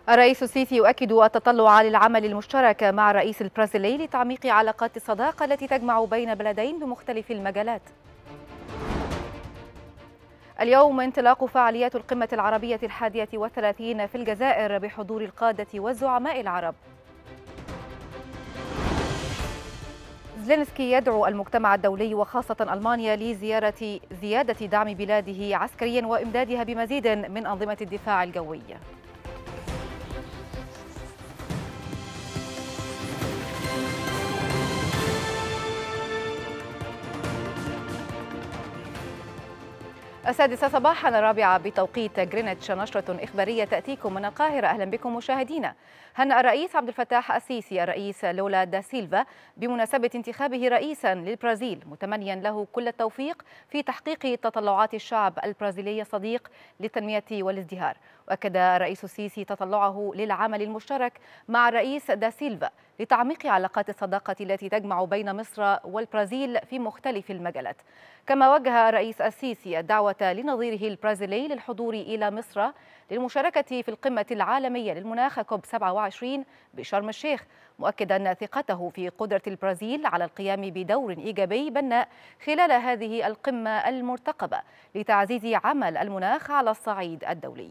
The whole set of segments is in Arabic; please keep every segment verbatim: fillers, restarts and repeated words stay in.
الرئيس السيسي يؤكد التطلع للعمل المشترك مع الرئيس البرازيلي لتعميق علاقات الصداقة التي تجمع بين بلدين بمختلف المجالات. اليوم انطلاق فعاليات القمة العربية الحادية والثلاثين في الجزائر بحضور القادة والزعماء العرب. زيلينسكي يدعو المجتمع الدولي وخاصة ألمانيا لزيارة زيادة دعم بلاده عسكريا وإمدادها بمزيد من أنظمة الدفاع الجوي. السادسة صباحا الرابعة بتوقيت غرينتش، نشرة إخبارية تأتيكم من القاهرة. أهلا بكم مشاهدينا. هنأ الرئيس عبد الفتاح السيسي الرئيس لولا دا سيلفا بمناسبة انتخابه رئيسا للبرازيل، متمنيا له كل التوفيق في تحقيق تطلعات الشعب البرازيلي الصديق للتنمية والازدهار. وأكد الرئيس السيسي تطلعه للعمل المشترك مع الرئيس دا سيلفا لتعميق علاقات الصداقة التي تجمع بين مصر والبرازيل في مختلف المجالات. كما وجه الرئيس السيسي الدعوة لنظيره البرازيلي للحضور إلى مصر للمشاركة في القمة العالمية للمناخ كوب سبعة وعشرين بشرم الشيخ، مؤكدا ثقته في قدرة البرازيل على القيام بدور إيجابي بناء خلال هذه القمة المرتقبة لتعزيز عمل المناخ على الصعيد الدولي.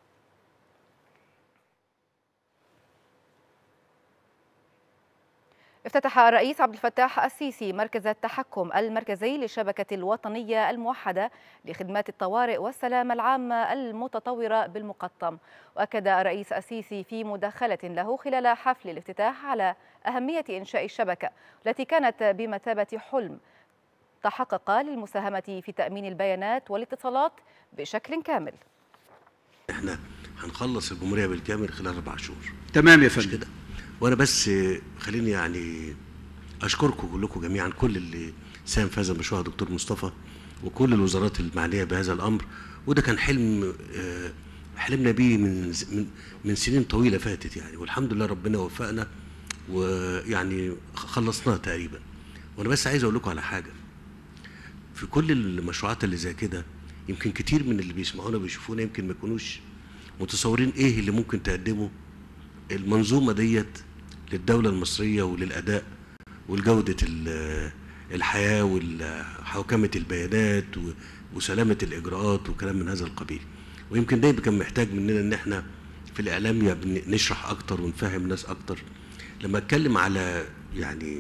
افتتح الرئيس عبد الفتاح السيسي مركز التحكم المركزي للشبكة الوطنية الموحدة لخدمات الطوارئ والسلامة العامة المتطورة بالمقطم. وأكد الرئيس السيسي في مداخلة له خلال حفل الافتتاح على أهمية إنشاء الشبكة التي كانت بمثابة حلم تحقق للمساهمة في تأمين البيانات والاتصالات بشكل كامل. احنا هنخلص الجمهورية بالكامل خلال أربع شهور. تمام يا فندم. وانا بس خليني يعني اشكركم كلكم جميعا، كل اللي ساهم في هذا المشروع، دكتور مصطفى وكل الوزارات المعنيه بهذا الامر. وده كان حلم حلمنا بيه من من من سنين طويله فاتت يعني، والحمد لله ربنا وفقنا ويعني خلصناه تقريبا. وانا بس عايز اقول لكم على حاجه، في كل المشروعات اللي زي كده يمكن كتير من اللي بيسمعونا وبيشوفونا يمكن ما يكونوش متصورين ايه اللي ممكن تقدمه المنظومه ديت للدولة المصرية وللأداء والجودة الحياة وحوكمة البيانات وسلامة الإجراءات وكلام من هذا القبيل. ويمكن ده كان محتاج مننا إن إحنا في الإعلام نشرح أكتر ونفهم الناس أكتر. لما أتكلم على يعني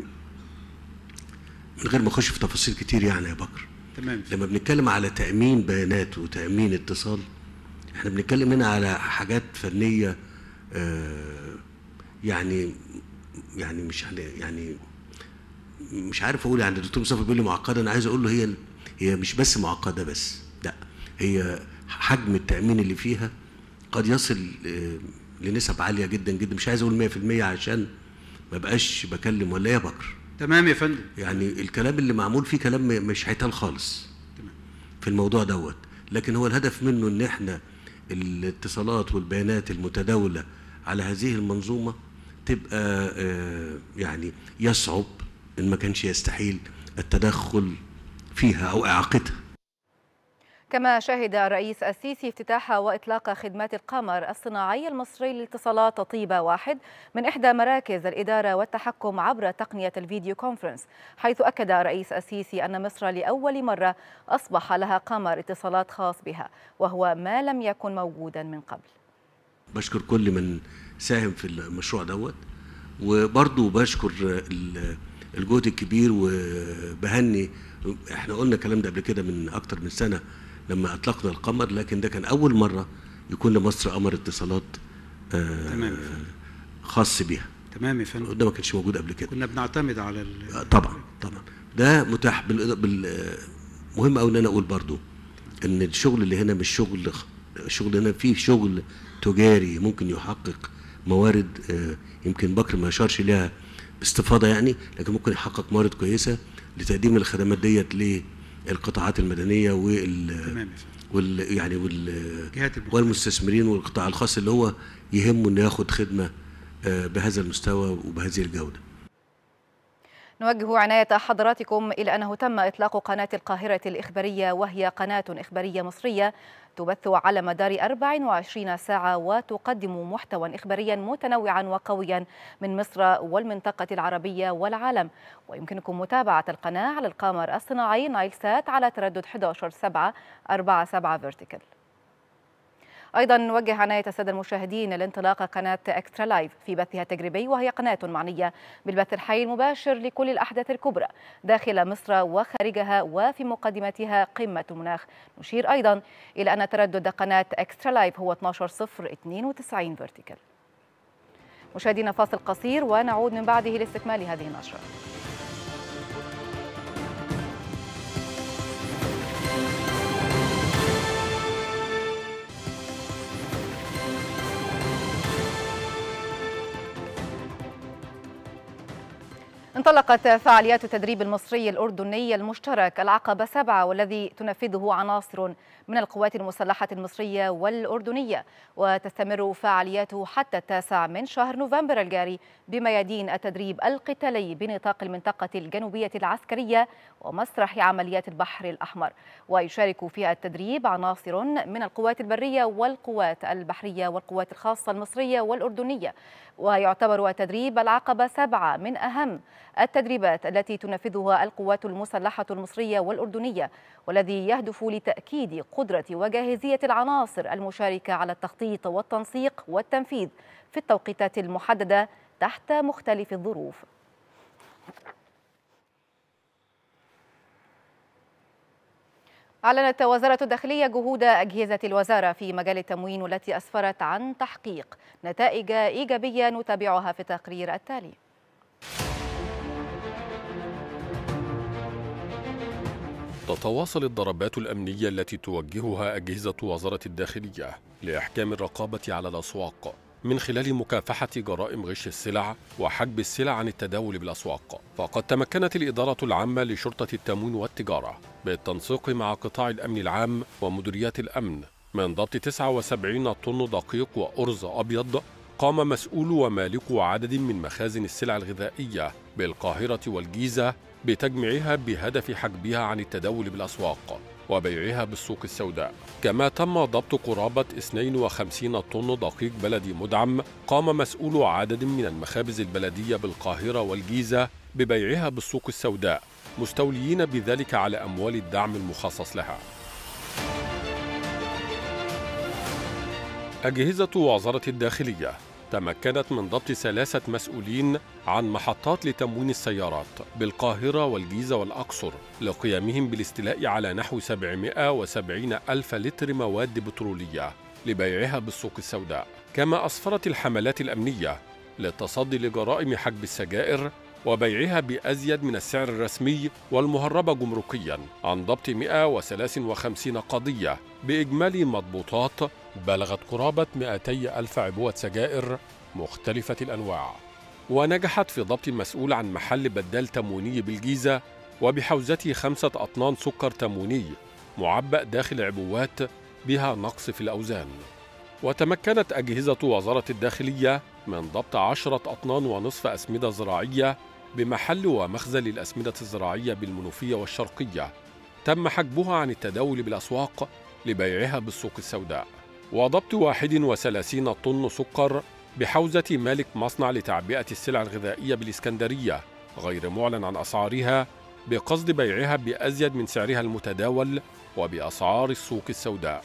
من غير ما أخش في تفاصيل كتير يعني يا بكر، تمام. لما بنتكلم على تأمين بيانات وتأمين اتصال، إحنا بنتكلم هنا على حاجات فنية آه يعني يعني مش يعني مش عارف اقول. يعني الدكتور مصطفى بيقول لي معقده، انا عايز اقول له هي هي مش بس معقده بس، لا، هي حجم التامين اللي فيها قد يصل لنسب عاليه جدا جدا. مش عايز اقول مية في المية عشان ما بقاش بكلم ولا يا بكر. تمام يا فندم. يعني الكلام اللي معمول فيه كلام مش هيتقال خالص تمام في الموضوع دوت، لكن هو الهدف منه ان احنا الاتصالات والبيانات المتداوله على هذه المنظومه تبقى يعني يصعب إن ما كانش يستحيل التدخل فيها أو إعاقتها. كما شهد الرئيس السيسي افتتاح وإطلاق خدمات القمر الصناعي المصري للاتصالات طيبة واحد من إحدى مراكز الإدارة والتحكم عبر تقنية الفيديو كونفرنس، حيث أكد الرئيس السيسي أن مصر لأول مرة أصبح لها قمر اتصالات خاص بها، وهو ما لم يكن موجودا من قبل. بشكر كل من ساهم في المشروع دوت، وبرضه بشكر الجهد الكبير وبهني. احنا قلنا الكلام ده قبل كده من اكتر من سنه لما اطلقنا القمر، لكن ده كان اول مره يكون لمصر قمر اتصالات آه تمام خاص بيها. تمام يا فندم. ده ما كانش موجود قبل كده، كنا بنعتمد على طبعا طبعا ده متاح. بال مهم قوي ان انا اقول برضه ان الشغل اللي هنا مش شغل الشغل هنا فيه شغل تجاري ممكن يحقق موارد يمكن بكر ما اشارش ليها باستفاضه يعني، لكن ممكن يحقق موارد كويسه لتقديم الخدمات ديت للقطاعات المدنيه وال وال يعني وال والمستثمرين والقطاع الخاص اللي هو يهمه انه ياخد خدمه بهذا المستوى وبهذه الجوده. نوجه عناية حضراتكم إلى أنه تم إطلاق قناة القاهرة الإخبارية، وهي قناة إخبارية مصرية تبث على مدار أربع وعشرين ساعة وتقدم محتوى إخباريا متنوعا وقويا من مصر والمنطقة العربية والعالم. ويمكنكم متابعة القناة على القمر الصناعي نايل سات على تردد أحد عشر سبعة أربعة سبعة فيرتيكال. أيضا نوجه عناية السادة المشاهدين لانطلاق قناة إكسترا لايف في بثها التجريبي، وهي قناة معنية بالبث الحي المباشر لكل الأحداث الكبرى داخل مصر وخارجها، وفي مقدمتها قمة المناخ. نشير أيضا إلى أن تردد قناة إكسترا لايف هو اثني عشر صفر اثنين وتسعين فيرتيكال. مشاهدينا فاصل قصير ونعود من بعده لاستكمال هذه النشرة. انطلقت فعاليات التدريب المصري الأردني المشترك العقبة سبعة، والذي تنفذه عناصر من القوات المسلحة المصرية والأردنية، وتستمر فعالياته حتى التاسع من شهر نوفمبر الجاري بميادين التدريب القتالي بنطاق المنطقة الجنوبية العسكرية ومسرح عمليات البحر الأحمر. ويشارك فيها التدريب عناصر من القوات البرية والقوات البحرية والقوات الخاصة المصرية والأردنية. ويعتبر تدريب العقبة سبعة من أهم التدريبات التي تنفذها القوات المسلحة المصرية والأردنية، والذي يهدف لتأكيد قدرة وجاهزية العناصر المشاركة على التخطيط والتنسيق والتنفيذ في التوقيتات المحددة تحت مختلف الظروف. أعلنت وزارة الداخلية جهود أجهزة الوزارة في مجال التموين، والتي أسفرت عن تحقيق نتائج إيجابية نتابعها في التقرير التالي. تتواصل الضربات الأمنية التي توجهها أجهزة وزارة الداخلية لإحكام الرقابة على الأسواق من خلال مكافحة جرائم غش السلع وحجب السلع عن التداول بالأسواق. فقد تمكنت الإدارة العامة لشرطة التموين والتجارة بالتنسيق مع قطاع الأمن العام ومديريات الأمن من ضبط تسعة وسبعين طن دقيق وأرز أبيض قام مسؤول ومالك عدد من مخازن السلع الغذائية بالقاهرة والجيزة بتجميعها بهدف حجبها عن التداول بالأسواق وبيعها بالسوق السوداء. كما تم ضبط قرابة اثنين وخمسين طن دقيق بلدي مدعم قام مسؤول عدد من المخابز البلدية بالقاهرة والجيزة ببيعها بالسوق السوداء، مستوليين بذلك على أموال الدعم المخصص لها. أجهزة وزارة الداخلية تمكنت من ضبط ثلاثة مسؤولين عن محطات لتموين السيارات بالقاهرة والجيزة والأقصر لقيامهم بالاستيلاء على نحو سبعمائة وسبعين ألف لتر مواد بترولية لبيعها بالسوق السوداء. كما أسفرت الحملات الأمنية للتصدي لجرائم حجب السجائر وبيعها بأزيد من السعر الرسمي والمهربة جمركيا عن ضبط مئة وثلاثة وخمسين قضية بإجمالي مضبوطات بلغت قرابة مئتي ألف عبوة سجائر مختلفة الأنواع. ونجحت في ضبط مسؤول عن محل بدال تمويني بالجيزة وبحوزته خمسة أطنان سكر تمويني معبأ داخل عبوات بها نقص في الأوزان. وتمكنت أجهزة وزارة الداخلية من ضبط عشرة أطنان ونصف أسمدة زراعية بمحل ومخزن للأسمدة الزراعية بالمنوفية والشرقية تم حجبها عن التداول بالأسواق لبيعها بالسوق السوداء. وضبط واحد وثلاثين طن سكر بحوزة مالك مصنع لتعبئة السلع الغذائية بالإسكندرية غير معلن عن أسعارها بقصد بيعها بأزيد من سعرها المتداول وبأسعار السوق السوداء.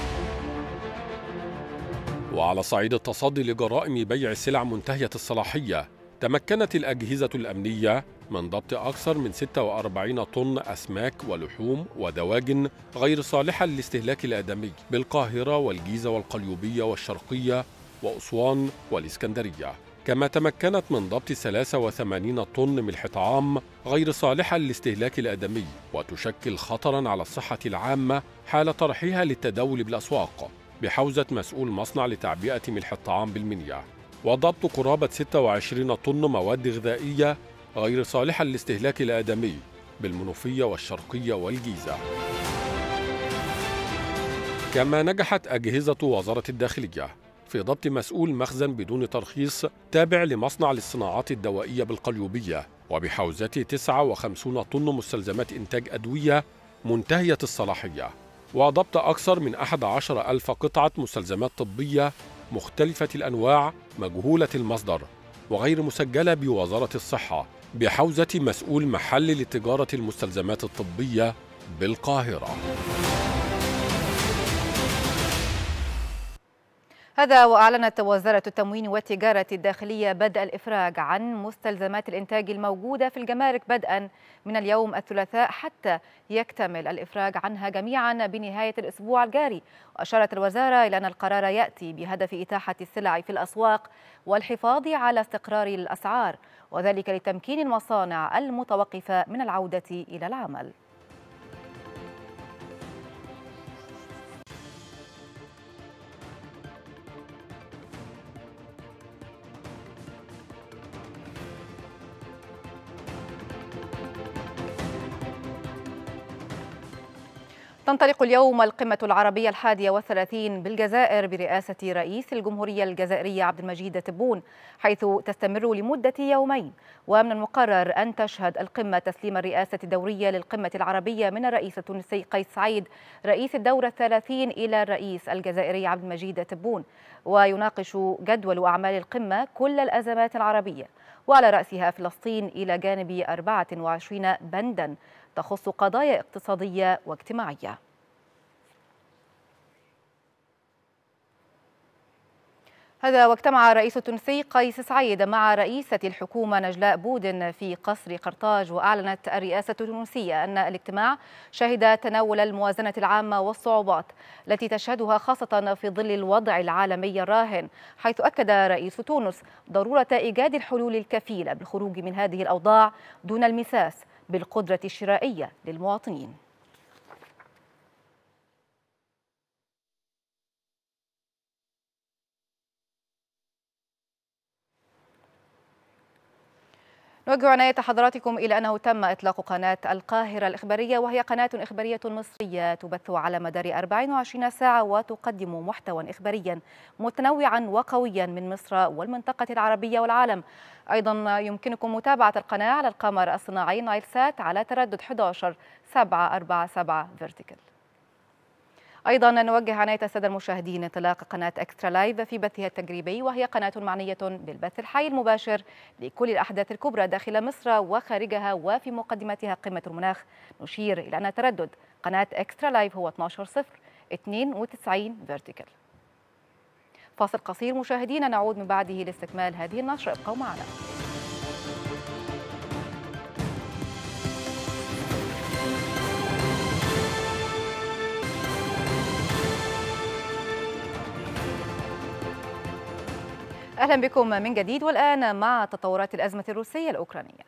وعلى صعيد التصدي لجرائم بيع السلع منتهية الصلاحية، تمكنت الأجهزة الأمنية من ضبط أكثر من ستة وأربعين طن أسماك ولحوم ودواجن غير صالحة للاستهلاك الآدمي بالقاهرة والجيزة والقليوبية والشرقية وأسوان والإسكندرية. كما تمكنت من ضبط ثلاثة وثمانين طن ملح طعام غير صالحة للاستهلاك الآدمي وتشكل خطراً على الصحة العامة حال طرحها للتداول بالأسواق بحوزة مسؤول مصنع لتعبئة ملح الطعام بالمنيا. وضبط قرابة ستة وعشرين طن مواد غذائية غير صالحة للاستهلاك الآدمي بالمنوفية والشرقية والجيزة. كما نجحت أجهزة وزارة الداخلية في ضبط مسؤول مخزن بدون ترخيص تابع لمصنع للصناعات الدوائية بالقليوبية، وبحوزته تسعة وخمسين طن مستلزمات إنتاج أدوية منتهية الصلاحية، وضبط أكثر من أحد عشر ألف قطعة مستلزمات طبية مختلفة الأنواع مجهولة المصدر وغير مسجلة بوزارة الصحة بحوزة مسؤول محل لتجارة المستلزمات الطبية بالقاهرة. هذا وأعلنت وزارة التموين والتجارة الداخلية بدء الإفراج عن مستلزمات الإنتاج الموجودة في الجمارك بدءا من اليوم الثلاثاء حتى يكتمل الإفراج عنها جميعا بنهاية الأسبوع الجاري. وأشارت الوزارة إلى أن القرار يأتي بهدف إتاحة السلع في الأسواق والحفاظ على استقرار الأسعار، وذلك لتمكين المصانع المتوقفة من العودة إلى العمل. تنطلق اليوم القمة العربية الحادية والثلاثين بالجزائر برئاسة رئيس الجمهورية الجزائرية عبد المجيد تبون، حيث تستمر لمدة يومين. ومن المقرر أن تشهد القمة تسليم الرئاسة الدورية للقمة العربية من الرئيس التونسي قيس سعيد رئيس الدورة الثلاثين إلى الرئيس الجزائري عبد المجيد تبون، ويناقش جدول أعمال القمة كل الأزمات العربية، وعلى رأسها فلسطين إلى جانب أربعة وعشرين بندا تخص قضايا اقتصادية واجتماعية. هذا واجتمع الرئيس التونسي قيس سعيد مع رئيسة الحكومة نجلاء بودن في قصر قرطاج. وأعلنت الرئاسة التونسية أن الاجتماع شهد تناول الموازنة العامة والصعوبات التي تشهدها خاصة في ظل الوضع العالمي الراهن، حيث أكد رئيس تونس ضرورة إيجاد الحلول الكفيلة بالخروج من هذه الأوضاع دون المساس بالقدرة الشرائية للمواطنين. نوجه عناية حضراتكم إلى أنه تم إطلاق قناة القاهرة الإخبارية، وهي قناة إخبارية مصرية تبث على مدار أربع وعشرين ساعة وتقدم محتوى إخباريا متنوعا وقويا من مصر والمنطقة العربية والعالم. أيضا يمكنكم متابعة القناة على القمر الصناعي نايل سات على تردد أحد عشر سبعة أربعة سبعة فيرتيكال. أيضا نوجه عناية السادة المشاهدين انطلاق قناة إكسترا لايف في بثها التجريبي، وهي قناة معنية بالبث الحي المباشر لكل الأحداث الكبرى داخل مصر وخارجها، وفي مقدمتها قمة المناخ. نشير إلى أن تردد قناة إكسترا لايف هو اثني عشر صفر اثنين وتسعين فيرتيكال. فاصل قصير مشاهدينا، نعود من بعده لاستكمال هذه النشرة، ابقوا معنا. أهلا بكم من جديد، والآن مع تطورات الأزمة الروسية الأوكرانية.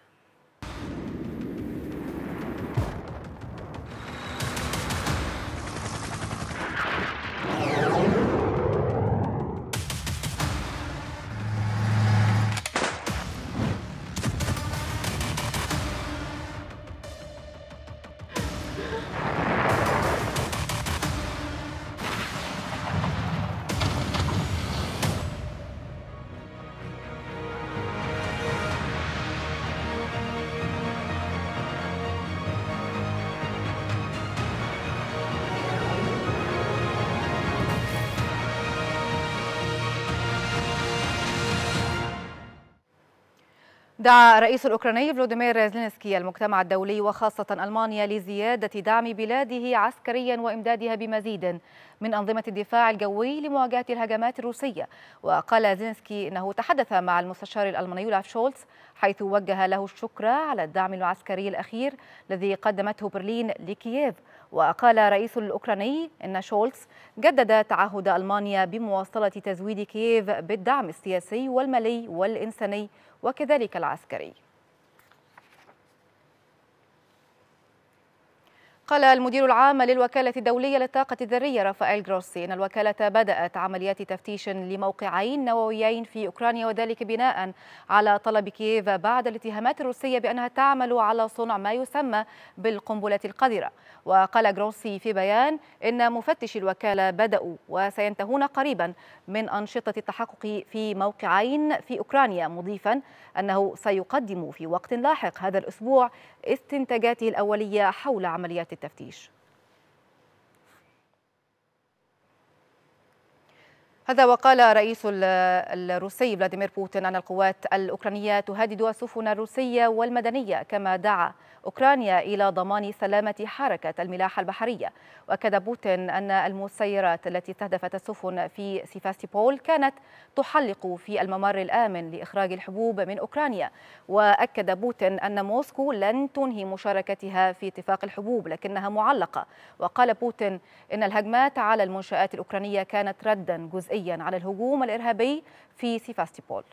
دعا الرئيس الأوكراني فلوديمير زيلينسكي المجتمع الدولي وخاصة ألمانيا لزيادة دعم بلاده عسكريا وإمدادها بمزيد من أنظمة الدفاع الجوي لمواجهة الهجمات الروسية. وقال زيلينسكي إنه تحدث مع المستشار الألماني اولاف شولتز، حيث وجه له الشكر على الدعم العسكري الأخير الذي قدمته برلين لكييف. وقال الرئيس الأوكراني إن شولتز جدد تعهد ألمانيا بمواصلة تزويد كييف بالدعم السياسي والمالي والإنساني وكذلك العسكري. قال المدير العام للوكالة الدولية للطاقة الذرية رافائيل جروسي إن الوكالة بدأت عمليات تفتيش لموقعين نوويين في أوكرانيا، وذلك بناء على طلب كييف بعد الاتهامات الروسية بأنها تعمل على صنع ما يسمى بالقنبلة القذرة. وقال جروسي في بيان إن مفتشي الوكالة بدأوا وسينتهون قريبا من أنشطة التحقق في موقعين في أوكرانيا، مضيفا أنه سيقدم في وقت لاحق هذا الأسبوع استنتاجاته الأولية حول عمليات التفتيش. هذا وقال رئيس الروسي فلاديمير بوتين أن القوات الأوكرانية تهدد السفن الروسية والمدنية، كما دعا أوكرانيا إلى ضمان سلامة حركة الملاحة البحرية. وأكد بوتين أن المسيرات التي استهدفت السفن في سيفاستوبول كانت تحلق في الممر الآمن لإخراج الحبوب من أوكرانيا. وأكد بوتين أن موسكو لن تنهي مشاركتها في اتفاق الحبوب لكنها معلقة. وقال بوتين إن الهجمات على المنشآت الأوكرانية كانت ردا جزئيا على الهجوم الإرهابي في سيفاستوبول.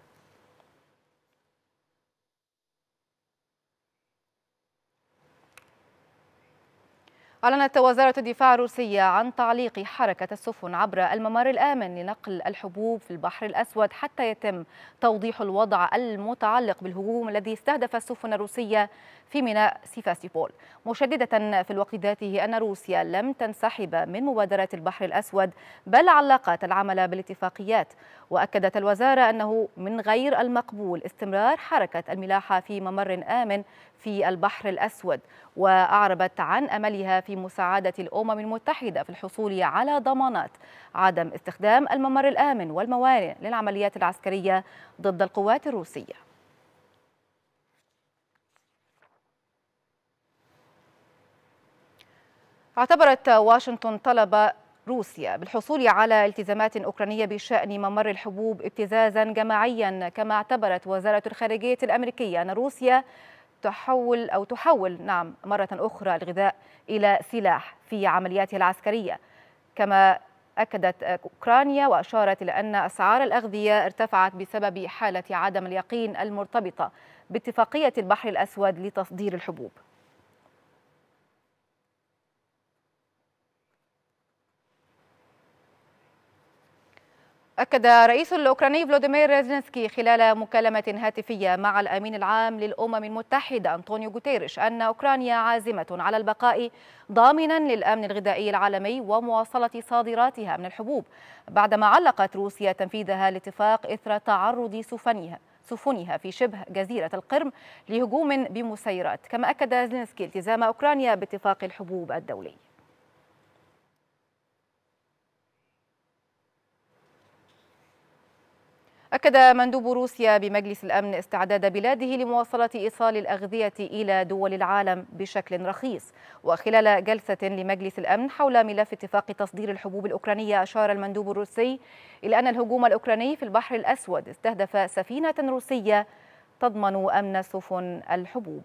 أعلنت وزارة الدفاع الروسية عن تعليق حركة السفن عبر الممر الآمن لنقل الحبوب في البحر الأسود حتى يتم توضيح الوضع المتعلق بالهجوم الذي استهدف السفن الروسية في ميناء سيفاستوبول، مشددة في الوقت ذاته أن روسيا لم تنسحب من مبادرة البحر الأسود بل علقت العمل بالاتفاقيات. وأكدت الوزارة أنه من غير المقبول استمرار حركة الملاحة في ممر آمن في البحر الأسود، وأعربت عن أملها في مساعدة الأمم المتحدة في الحصول على ضمانات عدم استخدام الممر الآمن والموانئ للعمليات العسكرية ضد القوات الروسية. اعتبرت واشنطن طلب روسيا بالحصول على التزامات أوكرانية بشأن ممر الحبوب ابتزازا جماعيا، كما اعتبرت وزارة الخارجية الأمريكية أن روسيا تحول أو تحول نعم مرة أخرى الغذاء إلى سلاح في عملياتها العسكرية. كما أكدت أوكرانيا وأشارت إلى أن أسعار الأغذية ارتفعت بسبب حالة عدم اليقين المرتبطة باتفاقية البحر الأسود لتصدير الحبوب. أكد الرئيس الأوكراني فلوديمير زيلينسكي خلال مكالمة هاتفية مع الأمين العام للأمم المتحدة أنطونيو غوتيريش أن أوكرانيا عازمة على البقاء ضامنا للأمن الغذائي العالمي ومواصلة صادراتها من الحبوب، بعدما علقت روسيا تنفيذها الاتفاق إثر تعرض سفنها سفنها في شبه جزيرة القرم لهجوم بمسيرات. كما أكد زيلينسكي التزام أوكرانيا باتفاق الحبوب الدولي. أكد مندوب روسيا بمجلس الأمن استعداد بلاده لمواصلة إيصال الأغذية إلى دول العالم بشكل رخيص. وخلال جلسة لمجلس الأمن حول ملف اتفاق تصدير الحبوب الأوكرانية، أشار المندوب الروسي إلى أن الهجوم الأوكراني في البحر الأسود استهدف سفينة روسية تضمن أمن سفن الحبوب.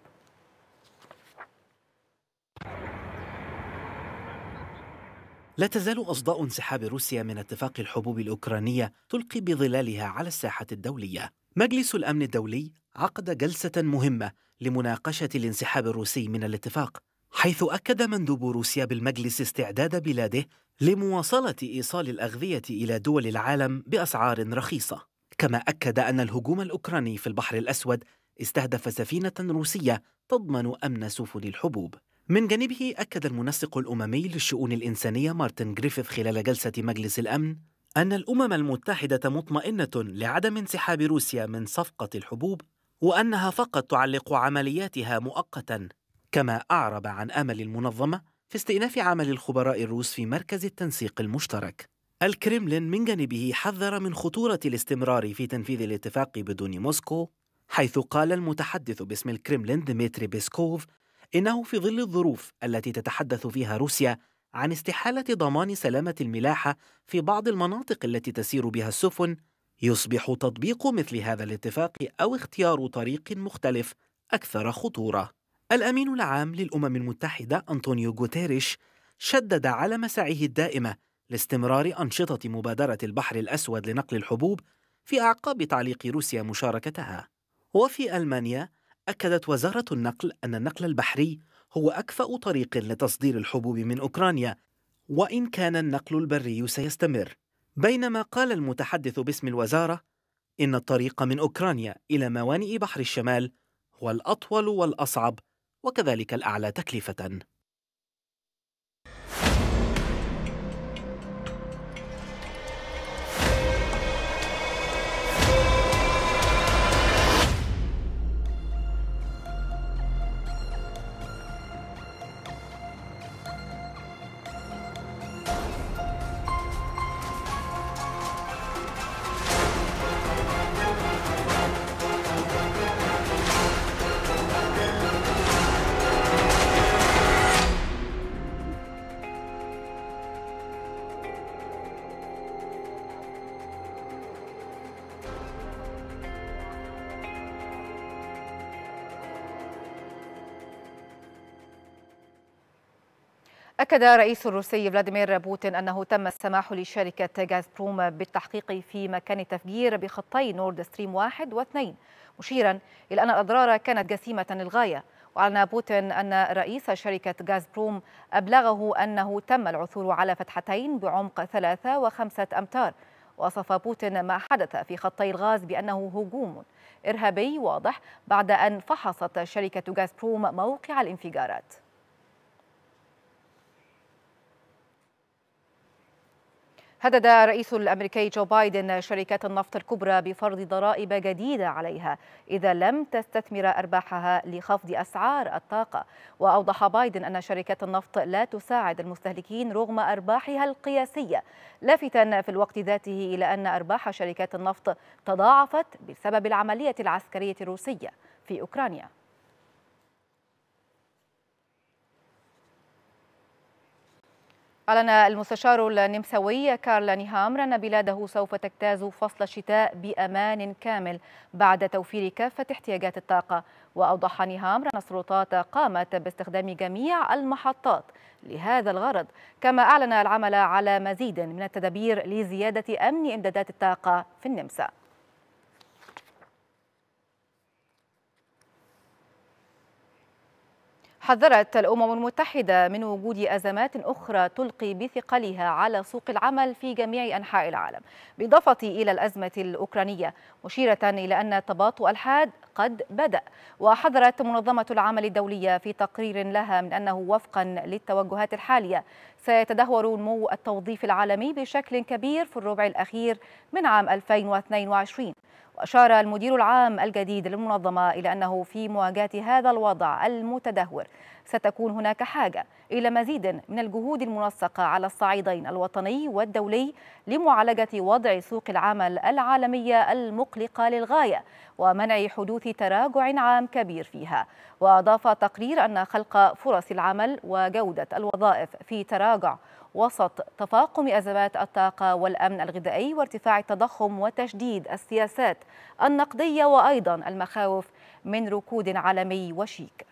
لا تزال أصداء انسحاب روسيا من اتفاق الحبوب الأوكرانية تلقي بظلالها على الساحة الدولية. مجلس الأمن الدولي عقد جلسة مهمة لمناقشة الانسحاب الروسي من الاتفاق، حيث أكد مندوب روسيا بالمجلس استعداد بلاده لمواصلة إيصال الأغذية إلى دول العالم بأسعار رخيصة. كما أكد أن الهجوم الأوكراني في البحر الأسود استهدف سفينة روسية تضمن أمن سفن الحبوب. من جانبه أكد المنسق الأممي للشؤون الإنسانية مارتن غريفيث خلال جلسة مجلس الأمن أن الأمم المتحدة مطمئنة لعدم انسحاب روسيا من صفقة الحبوب، وأنها فقط تعلق عملياتها مؤقتا. كما أعرب عن آمل المنظمة في استئناف عمل الخبراء الروس في مركز التنسيق المشترك. الكرملين من جانبه حذر من خطورة الاستمرار في تنفيذ الاتفاق بدون موسكو، حيث قال المتحدث باسم الكرملين ديمتري بيسكوف إنه في ظل الظروف التي تتحدث فيها روسيا عن استحالة ضمان سلامة الملاحة في بعض المناطق التي تسير بها السفن، يصبح تطبيق مثل هذا الاتفاق أو اختيار طريق مختلف أكثر خطورة. الأمين العام للأمم المتحدة أنطونيو غوتيريش شدد على مساعيه الدائمة لاستمرار أنشطة مبادرة البحر الأسود لنقل الحبوب في أعقاب تعليق روسيا مشاركتها. وفي ألمانيا أكدت وزارة النقل أن النقل البحري هو أكفأ طريق لتصدير الحبوب من أوكرانيا، وإن كان النقل البري سيستمر. بينما قال المتحدث باسم الوزارة إن الطريق من أوكرانيا إلى موانئ بحر الشمال هو الأطول والأصعب وكذلك الأعلى تكلفة. أكد الرئيس الروسي فلاديمير بوتين أنه تم السماح لشركة غازبروم بالتحقيق في مكان التفجير بخطي نورد ستريم واحد واثنين، مشيرا إلى أن الأضرار كانت جسيمة للغاية. وأعلن بوتين أن رئيس شركة غازبروم أبلغه أنه تم العثور على فتحتين بعمق ثلاثة وخمسة أمتار. وصف بوتين ما حدث في خطي الغاز بأنه هجوم إرهابي واضح بعد أن فحصت شركة غازبروم موقع الانفجارات. هدد الرئيس الأمريكي جو بايدن شركات النفط الكبرى بفرض ضرائب جديدة عليها إذا لم تستثمر أرباحها لخفض أسعار الطاقة. وأوضح بايدن أن شركات النفط لا تساعد المستهلكين رغم أرباحها القياسية، لافتاً في الوقت ذاته إلى أن أرباح شركات النفط تضاعفت بسبب العملية العسكرية الروسية في أوكرانيا. أعلن المستشار النمساوي كارل نيهامر أن بلاده سوف تجتاز فصل الشتاء بأمان كامل بعد توفير كافة احتياجات الطاقة. وأوضح نيهامر أن السلطات قامت باستخدام جميع المحطات لهذا الغرض، كما أعلن العمل على مزيد من التدابير لزيادة أمن إمدادات الطاقة في النمسا. حذرت الأمم المتحدة من وجود أزمات أخرى تلقي بثقلها على سوق العمل في جميع أنحاء العالم، بالإضافة إلى الأزمة الأوكرانية، مشيرة إلى أن تباطؤ الحاد قد بدأ. وحذرت منظمة العمل الدولية في تقرير لها من أنه وفقا للتوجهات الحالية سيتدهور نمو التوظيف العالمي بشكل كبير في الربع الأخير من عام ألفين واثنين وعشرين. وأشار المدير العام الجديد للمنظمة إلى أنه في مواجهة هذا الوضع المتدهور ستكون هناك حاجة إلى مزيد من الجهود المنسقة على الصعيدين الوطني والدولي لمعالجة وضع سوق العمل العالمية المقلقة للغاية ومنع حدوث تراجع عام كبير فيها. وأضاف تقرير أن خلق فرص العمل وجودة الوظائف في تراجع وسط تفاقم أزمات الطاقة والأمن الغذائي وارتفاع التضخم وتشديد السياسات النقدية وأيضا المخاوف من ركود عالمي وشيك.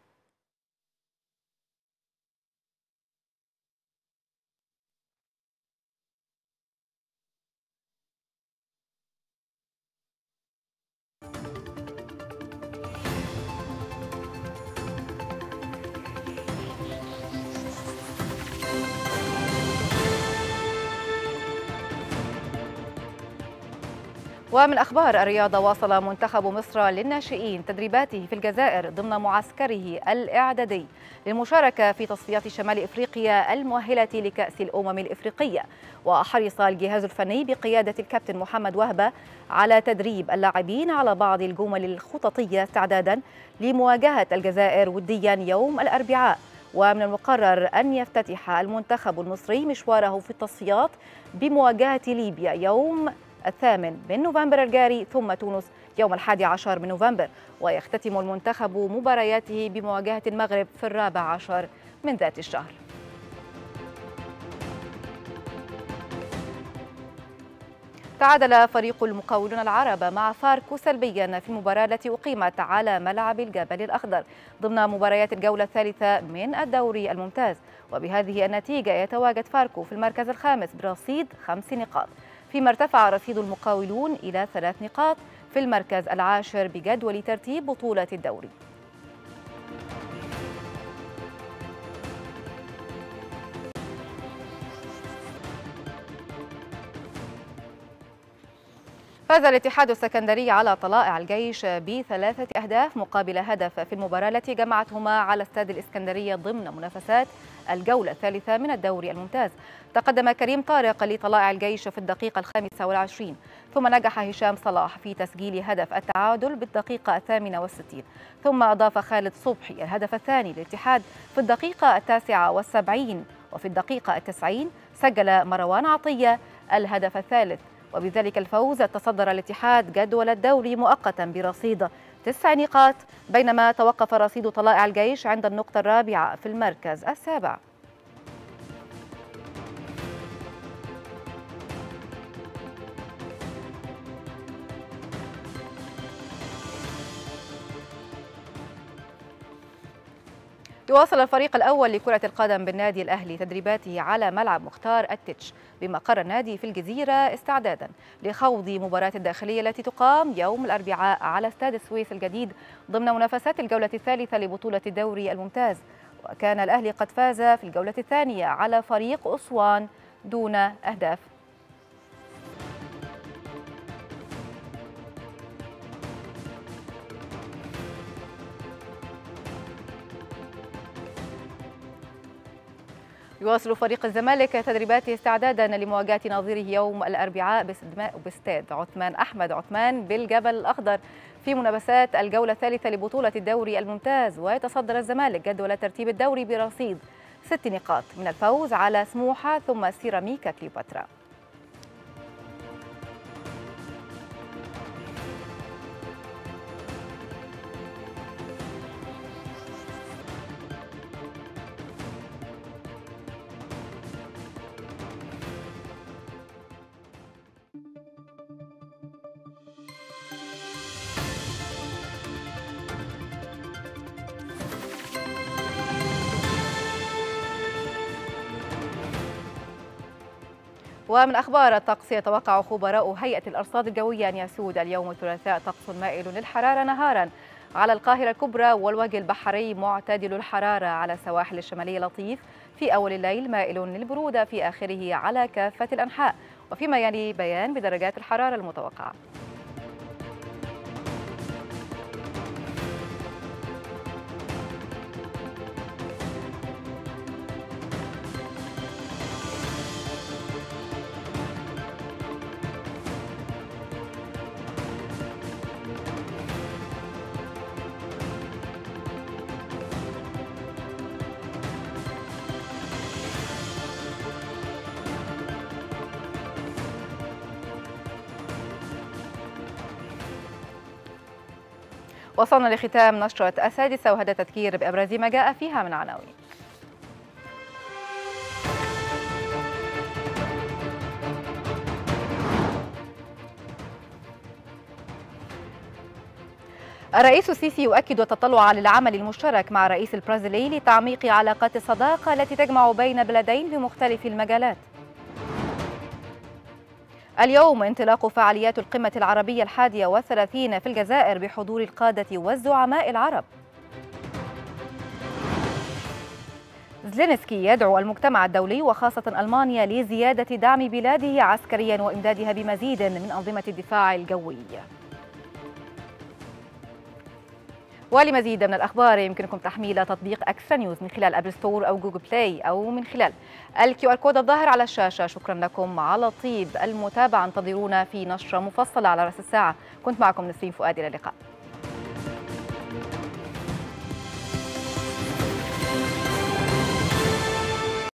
ومن أخبار الرياضة، واصل منتخب مصر للناشئين تدريباته في الجزائر ضمن معسكره الإعدادي للمشاركة في تصفيات شمال إفريقيا المؤهلة لكأس الأمم الإفريقية. وحرص الجهاز الفني بقيادة الكابتن محمد وهبة على تدريب اللاعبين على بعض الجمل الخططية استعدادا لمواجهة الجزائر وديا يوم الأربعاء. ومن المقرر أن يفتتح المنتخب المصري مشواره في التصفيات بمواجهة ليبيا يوم الثامن من نوفمبر الجاري، ثم تونس يوم الحادي عشر من نوفمبر، ويختتم المنتخب مبارياته بمواجهة المغرب في الرابع عشر من ذات الشهر. تعادل فريق المقاولون العرب مع فاركو سلبيا في المباراة التي أقيمت على ملعب الجبل الأخضر ضمن مباريات الجولة الثالثة من الدوري الممتاز. وبهذه النتيجة يتواجد فاركو في المركز الخامس برصيد خمس نقاط، فيما ارتفع رصيد المقاولون إلى ثلاث نقاط في المركز العاشر بجدول ترتيب بطولة الدوري. فاز الاتحاد السكندري على طلائع الجيش بثلاثة أهداف مقابل هدف في المباراة التي جمعتهما على استاد الإسكندرية ضمن منافسات الجولة الثالثة من الدوري الممتاز. تقدم كريم طارق لطلائع الجيش في الدقيقة الخامسة والعشرين، ثم نجح هشام صلاح في تسجيل هدف التعادل بالدقيقة الثامنة والستين، ثم أضاف خالد صبحي الهدف الثاني للاتحاد في الدقيقة التاسعة والسبعين، وفي الدقيقة التسعين سجل مروان عطية الهدف الثالث. وبذلك الفوز تصدر الاتحاد جدول الدوري مؤقتا برصيد تسع نقاط، بينما توقف رصيد طلائع الجيش عند النقطة الرابعة في المركز السابع. يواصل الفريق الأول لكرة القدم بالنادي الأهلي تدريباته على ملعب مختار التتش بمقر النادي في الجزيرة استعدادا لخوض مباراة الداخلية التي تقام يوم الأربعاء على استاد السويس الجديد ضمن منافسات الجولة الثالثة لبطولة الدوري الممتاز. وكان الأهلي قد فاز في الجولة الثانية على فريق أسوان دون أهداف. يواصل فريق الزمالك تدريباته استعدادا لمواجهة نظيره يوم الأربعاء باستاد عثمان أحمد عثمان بالجبل الأخضر في منافسات الجولة الثالثة لبطولة الدوري الممتاز. ويتصدر الزمالك جدول ترتيب الدوري برصيد ست نقاط من الفوز على سموحة ثم سيراميكا كليوباترا. ومن أخبار الطقس، يتوقع خبراء هيئة الأرصاد الجوية أن يسود اليوم الثلاثاء طقس مائل للحرارة نهارا على القاهرة الكبرى والوجه البحري، معتدل الحرارة على السواحل الشمالية لطيف في أول الليل، مائل للبرودة في آخره على كافة الأنحاء، وفيما يلي بيان بدرجات الحرارة المتوقعة. وصلنا لختام نشرة السادسة، وهذا تذكير بأبرز ما جاء فيها من عناوين. الرئيس السيسي يؤكد التطلع للعمل المشترك مع الرئيس البرازيلي لتعميق علاقات الصداقة التي تجمع بين بلدين بمختلف المجالات. اليوم انطلاق فعاليات القمة العربية الحادية والثلاثين في الجزائر بحضور القادة والزعماء العرب. زيلينسكي يدعو المجتمع الدولي وخاصة ألمانيا لزيادة دعم بلاده عسكريا وإمدادها بمزيد من أنظمة الدفاع الجوي. ولمزيد من الأخبار يمكنكم تحميل تطبيق أكسترا نيوز من خلال أبل ستور أو جوجل بلاي أو من خلال الكيو آر كود الظاهر على الشاشة. شكرا لكم على طيب المتابعة، انتظرونا في نشرة مفصلة على رأس الساعة. كنت معكم نسرين فؤاد، إلى اللقاء.